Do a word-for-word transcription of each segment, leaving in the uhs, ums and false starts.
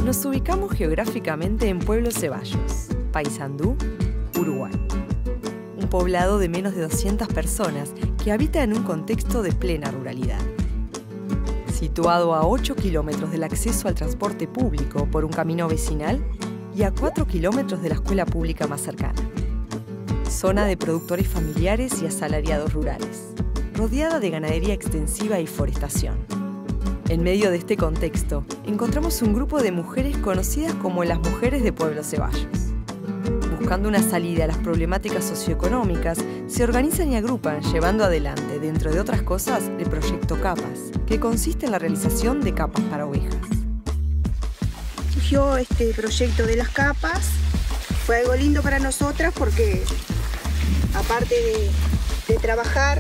Nos ubicamos geográficamente en Pueblo Ceballos, Paysandú, Uruguay. Un poblado de menos de doscientas personas que habita en un contexto de plena ruralidad. Situado a ocho kilómetros del acceso al transporte público por un camino vecinal y a cuatro kilómetros de la escuela pública más cercana. Zona de productores familiares y asalariados rurales, rodeada de ganadería extensiva y forestación. En medio de este contexto, encontramos un grupo de mujeres conocidas como las Mujeres de Pueblo Ceballos. Buscando una salida a las problemáticas socioeconómicas, se organizan y agrupan llevando adelante, dentro de otras cosas, el proyecto Capas, que consiste en la realización de capas para ovejas. Surgió este proyecto de las capas, fue algo lindo para nosotras porque aparte de, de trabajar,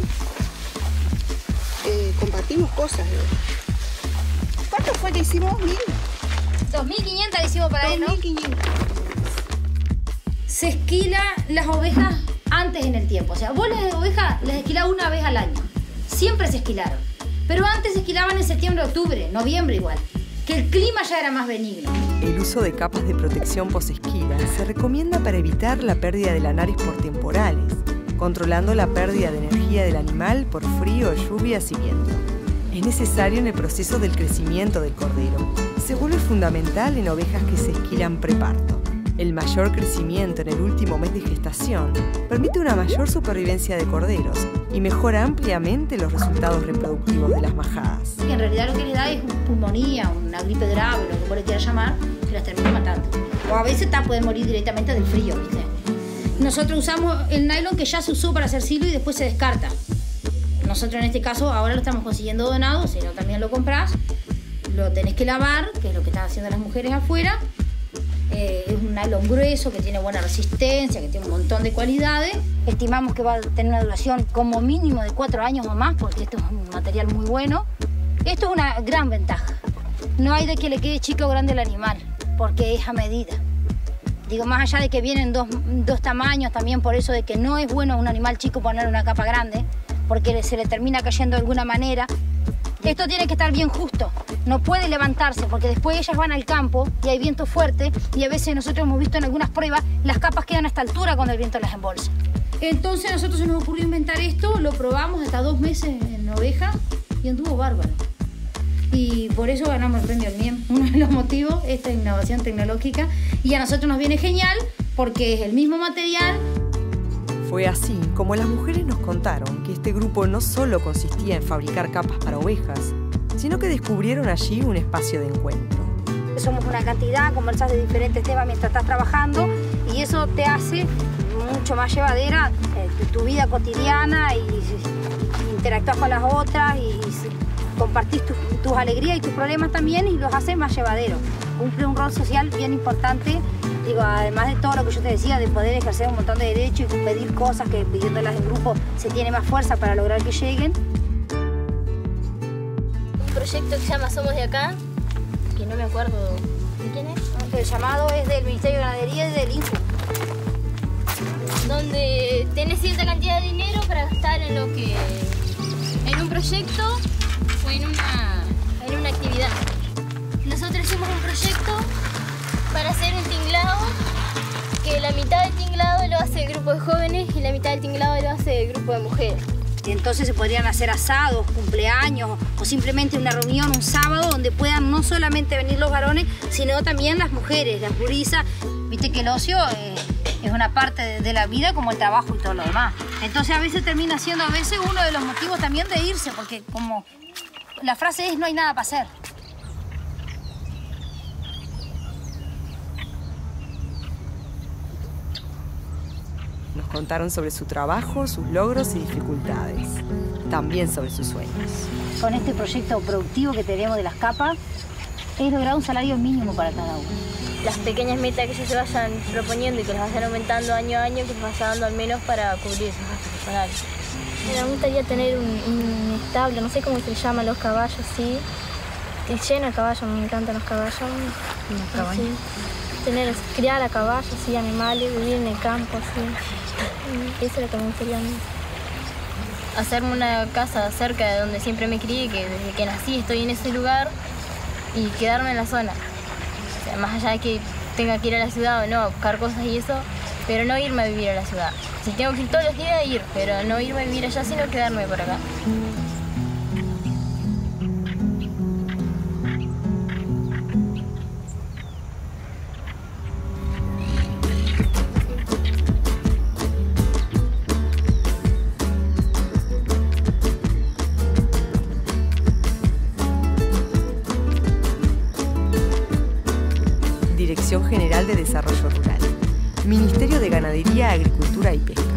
eh, compartimos cosas, ¿no? ¿Cuánto fue que hicimos? ¿Mil? dos mil quinientas hicimos para él, ¿no? dos mil quinientas. Se esquila las ovejas antes en el tiempo. O sea, vos las ovejas las esquilás una vez al año. Siempre se esquilaron. Pero antes se esquilaban en septiembre, octubre, noviembre igual. Que el clima ya era más benigno. El uso de capas de protección post-esquila se recomienda para evitar la pérdida de lanares por temporales, controlando la pérdida de energía del animal por frío, lluvias y viento. Es necesario en el proceso del crecimiento del cordero. Se vuelve fundamental en ovejas que se esquilan preparto. El mayor crecimiento en el último mes de gestación permite una mayor supervivencia de corderos y mejora ampliamente los resultados reproductivos de las majadas. En realidad lo que les da es pulmonía, una gripe grave, lo que vos le quieras llamar, que las termina matando. O a veces pueden morir directamente del frío, ¿viste? Nosotros usamos el nylon que ya se usó para hacer silo y después se descarta. Nosotros en este caso ahora lo estamos consiguiendo donado, si no también lo comprás. Lo tenés que lavar, que es lo que están haciendo las mujeres afuera. Eh, es un nylon grueso que tiene buena resistencia, que tiene un montón de cualidades. Estimamos que va a tener una duración como mínimo de cuatro años o más, porque esto es un material muy bueno. Esto es una gran ventaja. No hay de que le quede chico o grande el animal, porque es a medida. Digo, más allá de que vienen dos, dos tamaños, también por eso de que no es bueno a un animal chico poner una capa grande, porque se le termina cayendo de alguna manera. Esto tiene que estar bien justo, no puede levantarse porque después ellas van al campo y hay viento fuerte y a veces nosotros hemos visto en algunas pruebas las capas quedan a esta altura cuando el viento las embolsa. Entonces a nosotros se nos ocurrió inventar esto, lo probamos hasta dos meses en oveja y anduvo bárbaro. Y por eso ganamos el premio al M I E M, uno de los motivos, esta innovación tecnológica. Y a nosotros nos viene genial porque es el mismo material. Fue así como las mujeres nos contaron que este grupo no solo consistía en fabricar capas para ovejas, sino que descubrieron allí un espacio de encuentro. Somos una cantidad, conversás de diferentes temas mientras estás trabajando y eso te hace mucho más llevadera eh, tu vida cotidiana y, y interactúas con las otras y, y compartís tus, tus alegrías y tus problemas también y los haces más llevaderos. Cumple un rol social bien importante. Digo, además de todo lo que yo te decía, de poder ejercer un montón de derechos y pedir cosas que pidiéndolas en grupo se tiene más fuerza para lograr que lleguen. Un proyecto que se llama Somos de Acá, que no me acuerdo de quién es. El llamado es del Ministerio de Ganadería y del INFU. Donde tenés cierta cantidad de dinero para gastar en lo que... en un proyecto o en una, en una actividad. Nosotros hicimos un proyecto para hacer un tinglado, que la mitad del tinglado lo hace el grupo de jóvenes y la mitad del tinglado lo hace el grupo de mujeres. Y entonces se podrían hacer asados, cumpleaños o simplemente una reunión un sábado donde puedan no solamente venir los varones, sino también las mujeres, las gurisas. Viste que el ocio eh, es una parte de, de la vida como el trabajo y todo lo demás. Entonces a veces termina siendo a veces uno de los motivos también de irse, porque como la frase es no hay nada para hacer. Nos contaron sobre su trabajo, sus logros y dificultades. También sobre sus sueños. Con este proyecto productivo que tenemos de las capas, he logrado un salario mínimo para cada uno. Las pequeñas metas que ellos se vayan proponiendo y que las vayan aumentando año a año, que les vaya dando al menos para cubrir sus gastos personales. Me gustaría tener un, un establo, no sé cómo se llaman los caballos, sí. El lleno de caballos, me encantan los caballos. Los caballos. Sí. Tener, criar a caballos, sí, animales, vivir en el campo, sí. Eso es lo que me gustaría a mí. Hacerme una casa cerca de donde siempre me crié, que desde que nací estoy en ese lugar y quedarme en la zona. O sea, más allá de que tenga que ir a la ciudad o no, a buscar cosas y eso, pero no irme a vivir a la ciudad. Si tengo que ir todos los días, ir, pero no irme a vivir allá, sino quedarme por acá. Dirección General de Desarrollo Rural, Ministerio de Ganadería, Agricultura y Pesca.